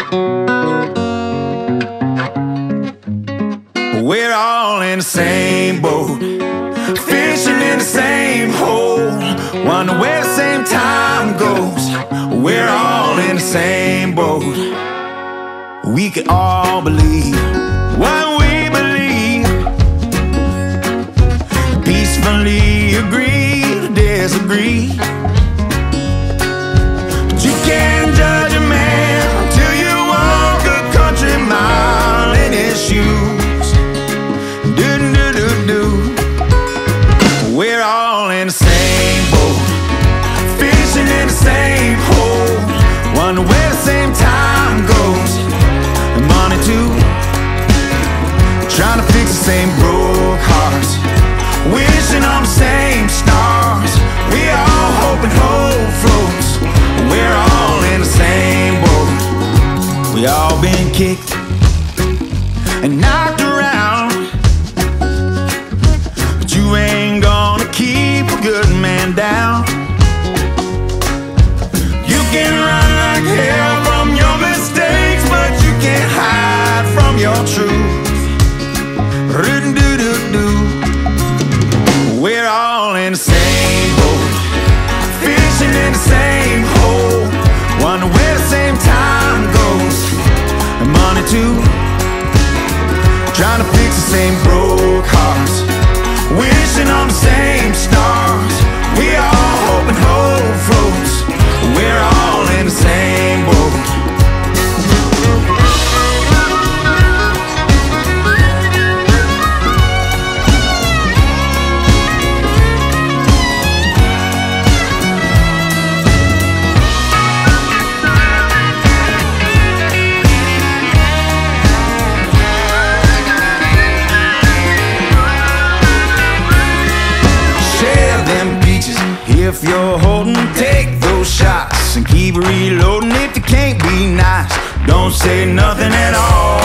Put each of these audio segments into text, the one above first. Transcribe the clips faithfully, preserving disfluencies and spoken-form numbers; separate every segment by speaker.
Speaker 1: We're all in the same boat, fishing in the same hole, wonder where the same time goes. We're all in the same boat. We can all believe what we believe, peacefully agree to disagree. But you can't judge a man till you walk a country mile in his shoes. Dood'n, dood'n, dood'n. We're all in the same boat, fishing in the same hole, wonder where the same time goes. And money too, trying to fix the same broke hearts, wishing on the same stars. We all hope and hope floats. We're all in the same boat. We all been kicked and knocked around, but you ain't gonna keep a good man down. You can run like hell from your mistakes, but you can't hide from your truth. Rrrood'n, dood'n, dood'n. We're all in the same boat, fishing in the same hole, wonder where the same time goes. And money too, trying to fix the same broke hearts, wishing on the same stars. We all hope and hope floats. We're all in the same boat. If you're holding, take those shots and keep reloading. If you can't be nice, don't say nothing at all.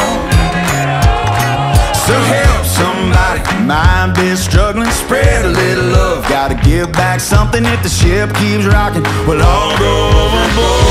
Speaker 1: So help somebody, mind been struggling, spread a little love. Gotta give back something if the ship keeps rocking. We'll all go overboard.